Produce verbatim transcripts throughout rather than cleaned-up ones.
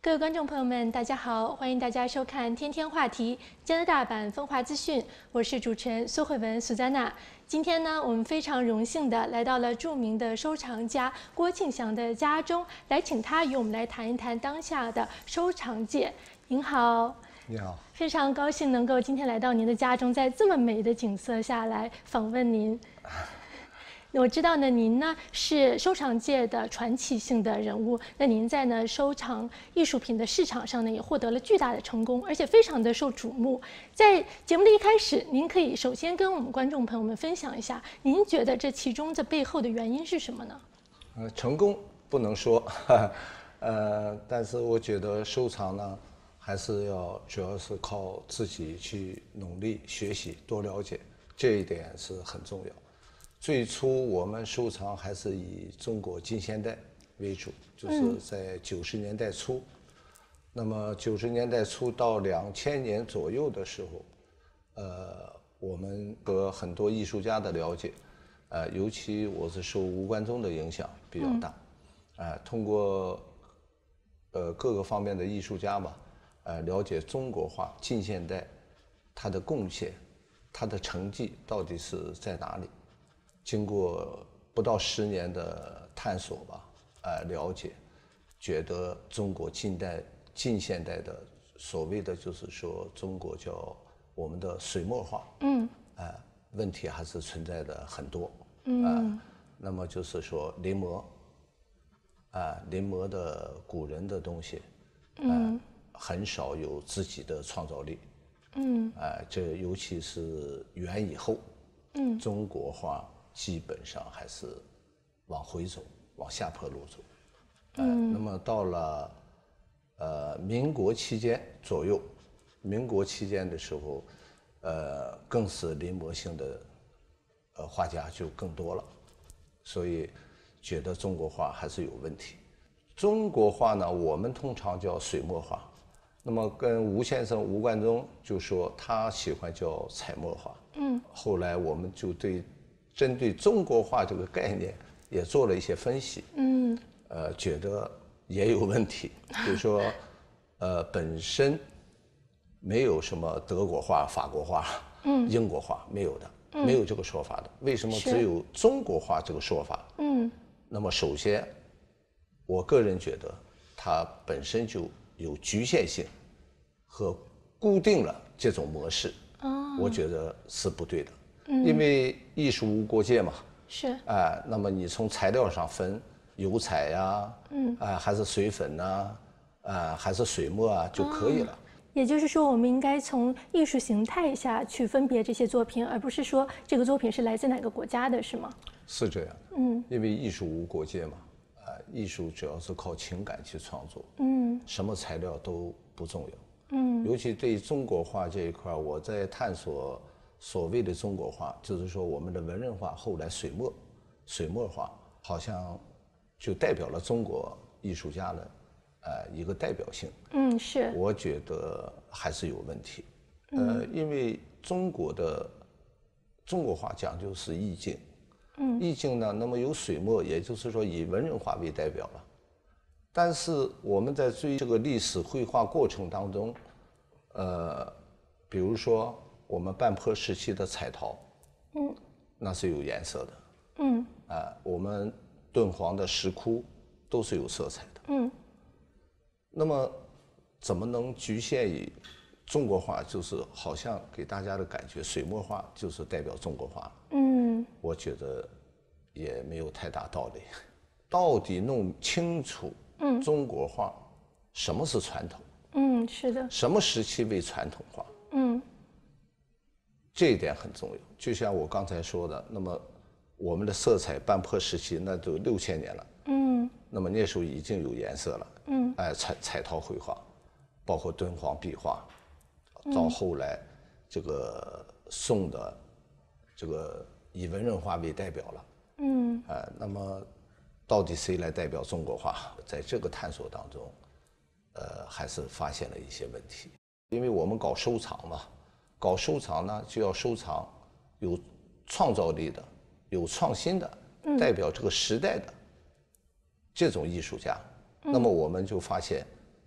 各位观众朋友们，大家好，欢迎大家收看《天天话题》加拿大版风华资讯，我是主持人苏慧文苏珊娜。今天呢，我们非常荣幸的来到了著名的收藏家郭庆祥的家中，来请他与我们来谈一谈当下的收藏界。您好。 你好， 非常高兴能够今天来到您的家中，在这么美的景色下来访问您。我知道呢，您呢是收藏界的传奇性的人物。那您在呢收藏艺术品的市场上呢，也获得了巨大的成功，而且非常的受瞩目。在节目的一开始，您可以首先跟我们观众朋友们分享一下，您觉得这其中这背后的原因是什么呢？ 呃，成功不能说，呃，但是我觉得收藏呢，还是要主要是靠自己去努力学习，多了解，这一点是很重要。最初我们收藏还是以中国近现代为主，就是在九十年代初。嗯、那么九十年代初到两千年左右的时候，呃，我们和很多艺术家的了解，呃，尤其我是受吴冠中的影响比较大，啊、嗯呃，通过呃各个方面的艺术家吧，呃，了解中国画近现代它的贡献，它的成绩到底是在哪里。经过不到十年的探索吧，呃，了解，觉得中国近代近现代的所谓的就是说中国叫我们的水墨画，嗯，呃，问题还是存在的很多，嗯、呃，那么就是说临摹，啊、呃，临摹的古人的东西，嗯、呃，很少有自己的创造力，嗯，啊、呃，这尤其是元以后，嗯，中国画。基本上还是往回走，往下坡路走。呃、嗯，那么到了呃民国期间左右，民国期间的时候，呃，更是临摹性的呃画家就更多了，所以觉得中国画还是有问题。中国画呢，我们通常叫水墨画，那么跟吴先生吴冠中就说他喜欢叫彩墨画。嗯，后来我们就对。针对中国画这个概念也做了一些分析，嗯，呃，觉得也有问题，比如说，呃，本身没有什么德国画、法国画、嗯、英国画没有的，嗯、没有这个说法的。为什么只有中国画这个说法？嗯，那么首先，我个人觉得它本身就有局限性和固定了这种模式，哦、我觉得是不对的。因为艺术无国界嘛， 是， 哎、呃，那么你从材料上分油彩呀、啊，嗯，啊、呃，还是水粉呐、啊，啊、呃，还是水墨啊就可以了。哦、 也就是说，我们应该从艺术形态下去分别这些作品，而不是说这个作品是来自哪个国家的，是吗？ 是这样的，嗯，因为艺术无国界嘛，啊、呃，艺术主要是靠情感去创作，嗯，什么材料都不重要，嗯，尤其对中国画这一块，我在探索。所谓的中国画，就是说我们的文人画后来水墨，水墨画好像就代表了中国艺术家的，呃，一个代表性。 嗯，是。 我觉得还是有问题，呃，嗯、因为中国的中国画讲究是意境，嗯，意境呢，那么有水墨，也就是说以文人画为代表了。但是我们在追这个历史绘画过程当中，呃，比如说。我们半坡时期的彩陶，嗯，那是有颜色的，嗯，啊、呃，我们敦煌的石窟都是有色彩的，嗯。那么，怎么能局限于中国画？就是好像给大家的感觉，水墨画就是代表中国画，嗯。我觉得也没有太大道理。到底弄清楚，嗯，中国画什么是传统？ 嗯，是的。 什么时期为传统画？嗯。这一点很重要，就像我刚才说的，那么我们的色彩半坡时期那都六千年了，嗯，那么那时候已经有颜色了，嗯，哎，彩彩陶绘画，包括敦煌壁画，到后来这个宋的这个以文人画为代表了，嗯，哎，那么到底谁来代表中国画？在这个探索当中，呃，还是发现了一些问题，因为我们搞收藏嘛。搞收藏呢，就要收藏有创造力的、有创新的，代表这个时代的这种艺术家。嗯、那么我们就发现，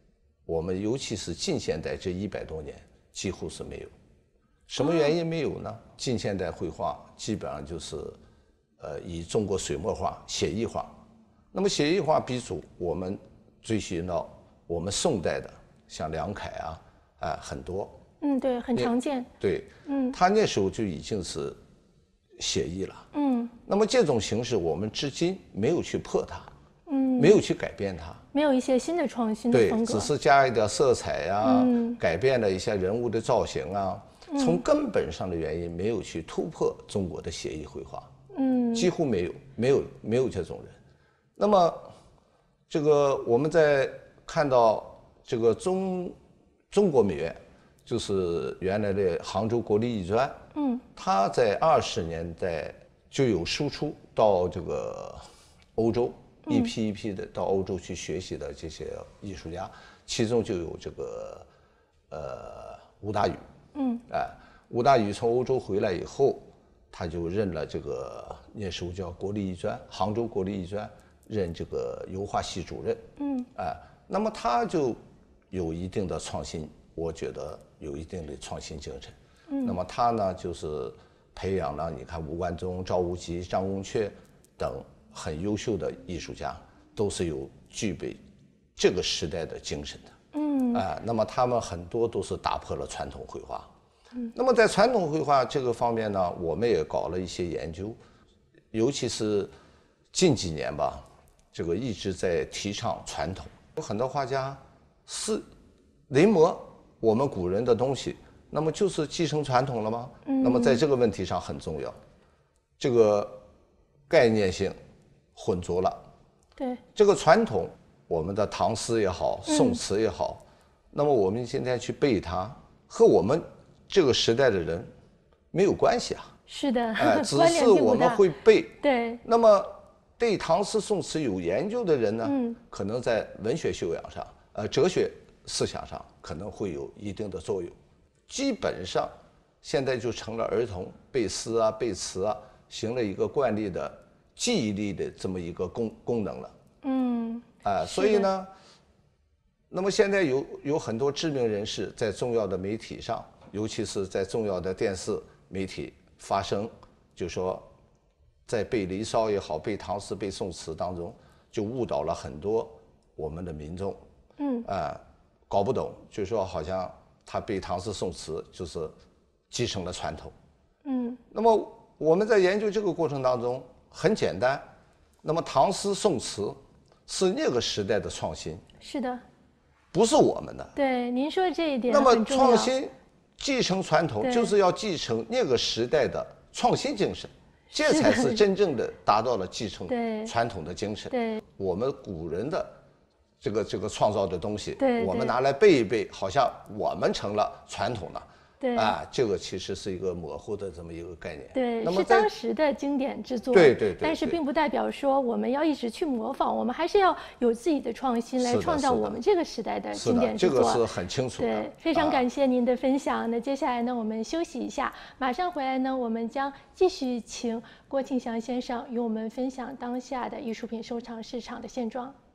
我们尤其是近现代这一百多年几乎是没有。什么原因没有呢？近现代绘画基本上就是，呃，以中国水墨画、写意画。那么写意画鼻祖，我们追寻到我们宋代的，像梁楷啊，啊、很多。 嗯，对，很常见。 对，嗯，他那时候就已经是写意了。嗯，那么这种形式我们至今没有去破它，嗯，没有去改变它， 没有一些新的创新的风格， 对，只是加一点色彩呀、啊，嗯、改变了一些人物的造型啊。从根本上的原因，没有去突破中国的写意绘画，嗯，几乎没有，没有，没有这种人。那么，这个我们在看到这个中中国美院，就是原来的杭州国立艺专，嗯，它在二十年代就有输出到这个欧洲，一批一批的到欧洲去学习的这些艺术家，其中就有这个呃吴大羽。嗯，哎，吴大羽从欧洲回来以后，他就任了这个那时候叫国立艺专，杭州国立艺专任这个油画系主任。嗯，哎，那么他就有一定的创新，我觉得有一定的创新精神。嗯，那么他呢，就是培养了你看吴冠中、赵无极、张公雀等很优秀的艺术家，都是有具备这个时代的精神的。嗯，啊，那么他们很多都是打破了传统绘画。嗯，那么在传统绘画这个方面呢，我们也搞了一些研究，尤其是近几年吧，这个一直在提倡传统。有很多画家是临摹我们古人的东西，那么就是继承传统了吗？嗯，那么在这个问题上很重要，这个概念性混浊了。 对， 这个传统。我们的唐诗也好，宋词也好，嗯、那么我们今天去背它，和我们这个时代的人没有关系啊。 是的， 哎，只是我们会背。 对。 那么对唐诗宋词有研究的人呢，嗯、可能在文学修养上，呃，哲学思想上可能会有一定的作用。基本上现在就成了儿童背诗啊、背词啊，形成一个惯例的记忆力的这么一个功功能了。嗯。啊，所以呢，那么现在有有很多知名人士在重要的媒体上，尤其是在重要的电视媒体发声，就说在背《离骚》也好，背唐诗、背宋词当中，就误导了很多我们的民众。嗯，啊，搞不懂，就说好像他背唐诗宋词就是继承了传统。嗯，那么我们在研究这个过程当中很简单，那么唐诗宋词。是那个时代的创新， 是的， 不是我们的。 对，您说的这一点那么创新继承传统，就是要继承那个时代的创新精神，这才是真正的达到了继承传统的精神。 对， 我们古人的这个这个创造的东西，我们拿来背一背，好像我们成了传统了。 对啊，这个其实是一个模糊的这么一个概念。 对，是当时的经典之作。 对对对。 但是并不代表说我们要一直去模仿，我们还是要有自己的创新来创造我们这个时代的经典之作。 这个是很清楚的。 对，非常感谢您的分享。那接下来呢，我们休息一下，马上回来呢，我们将继续请郭庆祥先生与我们分享当下的艺术品收藏市场的现状。